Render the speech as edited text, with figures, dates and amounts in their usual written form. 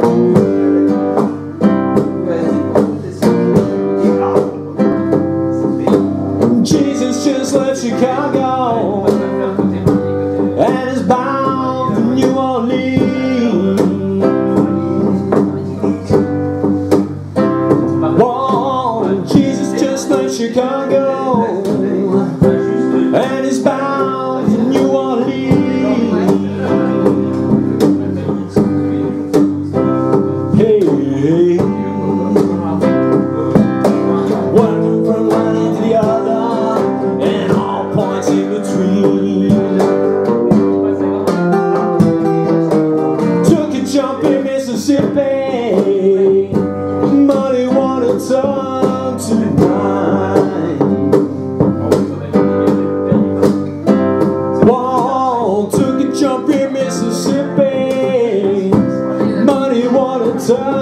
Jesus just left Chicago and is bound for New Orleans. Whoa, Jesus just left Chicago and is bound for New Orleans. Hey, hey. Working from one end to the other and all points in between. Took a jump in Mississippi, muddy water turned to wine. Whoa, took a jump in Mississippi, muddy water turned